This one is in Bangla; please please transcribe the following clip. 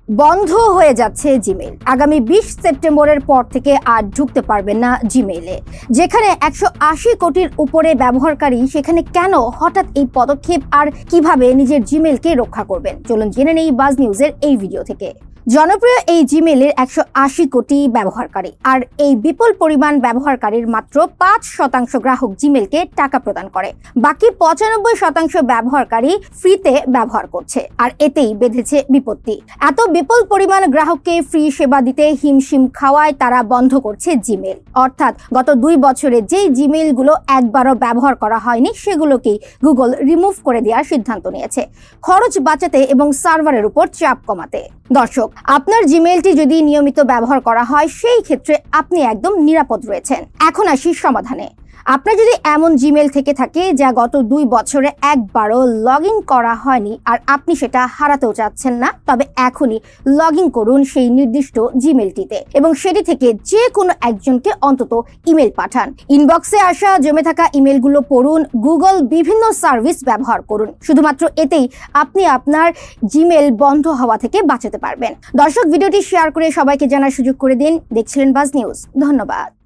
বন্ধ হয়ে যাচ্ছে জিমেইল। আগামী 20 সেপ্টেম্বরের পর থেকে আর ঢুকতে পারবেন না জিমেইলে। যেখানে 180 কোটির উপরে ব্যবহারকারী, সেখানে কেন হঠাৎ এই পদক্ষেপ, আর কিভাবে নিজের জিমেইলকে রক্ষা করবেন, চলুন জেনে নেই বাজ নিউজের এই ভিডিও থেকে। জনপ্রিয় এই জিমেইলের 180 কোটি ব্যবহারকারী, আর এই বিপুল পরিমাণ ব্যবহারকারীর মাত্র 5% গ্রাহক জিমেইলকে টাকা প্রদান করে। বাকি 95% ব্যবহারকারী ফ্রিতে ব্যবহার করছে, আর এতেই বেঁধেছে বিপত্তি। এত বিপুল পরিমাণ গ্রাহককে ফ্রি সেবা দিতে হিমশিম খাওয়ায় তারা বন্ধ করছে জিমেইল। অর্থাৎ গত 2 বছরে যেই জিমেইলগুলো একবারও ব্যবহার করা হয়নি, সেগুলোকেই গুগল রিমুভ করে দেওয়ার সিদ্ধান্ত নিয়েছে, খরচ বাঁচাতে এবং সার্ভারের উপর চাপ কমাতে। দর্শক, আপনার জিমেইলটি যদি নিয়মিত ব্যবহার করা হয়, সেই ক্ষেত্রে আপনি একদম নিরাপদ রয়েছেন। এখন আসি সমাধানে। আপনার যদি এমন জিমেইল থেকে থাকে যা গত 2 বছরে একবারও লগ ইন করা হয়নি, আর আপনি সেটা হারাতেও চাচ্ছেন না, তবে এখনই লগ ইন করুন সেই নির্দিষ্ট জিমেইলটিতে এবং সেটি থেকে যে কোনো একজনকে অন্তত ইমেল পাঠান। ইনবক্সে আসা জমে থাকা ইমেলগুলো পড়ুন, গুগল বিভিন্ন সার্ভিস ব্যবহার করুন। শুধুমাত্র এতেই আপনি আপনার জিমেইল বন্ধ হওয়া থেকে বাঁচাতে পারবেন। দর্শক, ভিডিওটি শেয়ার করে সবাইকে জানার সুযোগ করে দিন। দেখছিলেন বাজ নিউজ। ধন্যবাদ।